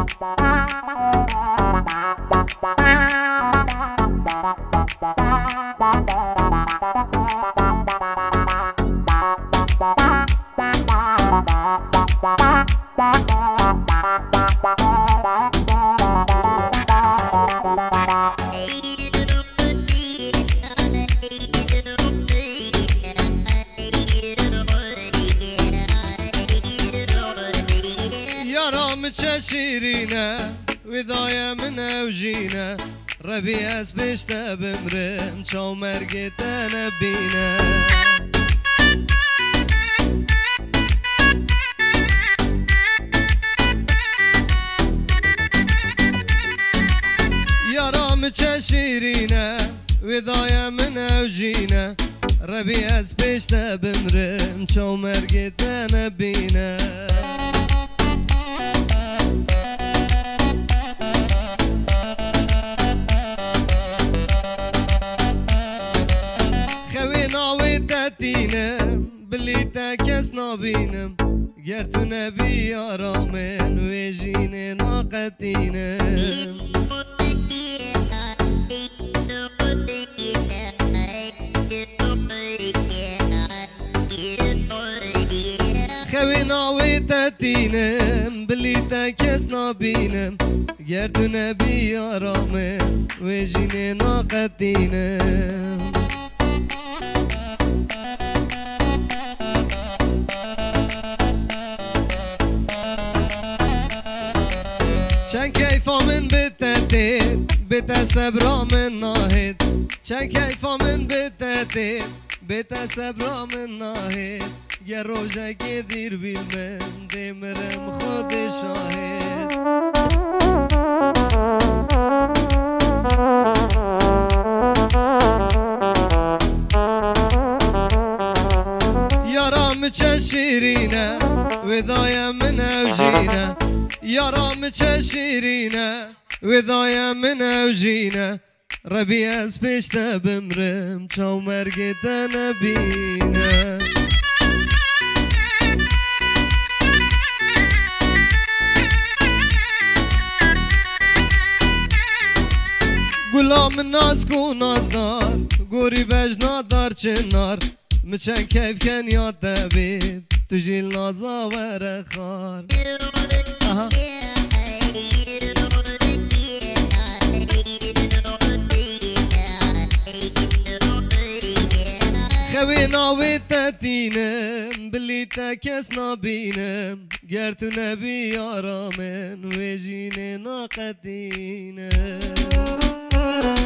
شيرينا وذايا من اوجينا ربي اسبش تبمرم شو مرقت نبينا يا رام شيرينا وذايا من اوجينا ربي اسبش تبمرم شو مرقت نبينا بلي تاكس نابينم قرتو نبي رامن ويجيني ناقتينم خوينا ويتاتينم بلي تاكس نابينم قرتو نبي رامن ويجيني ناقتينم چند کیفا من بتتید بت صبرا من ناهید چند کیفا من بتتید بت صبرا من ناهید یه روزه که دیر بیل من دیمرم خود شاهد یارام چه شیرینه ودایم من اوجینه يارام شيرينا وذايا من اوجينا ربي اسبش تبمرم شو مرقت نبينا قلام الناس كو نازدار قوري بجنا دار چنار مچن كيف كان يا تبيت تجي النازا ورخار خوينا ويتاتينم بلي تاكس نابينم قرتو نبي رامن ويجيني ناقتينم